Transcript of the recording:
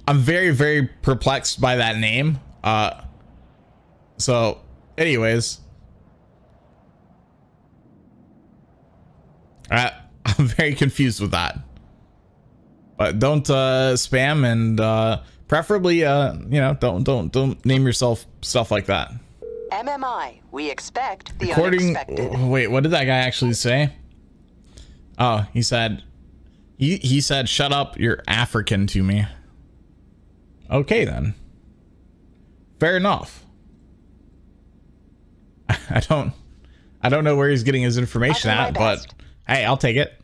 I'm very, very perplexed by that name. So anyways, I'm very confused with that. But don't spam, and preferably you know, don't name yourself stuff like that. MMI, we expect the unexpected. Wait, what did that guy actually say? Oh, he said shut up, you're African to me. Okay then. Fair enough. I don't know where he's getting his information at, but hey, I'll take it.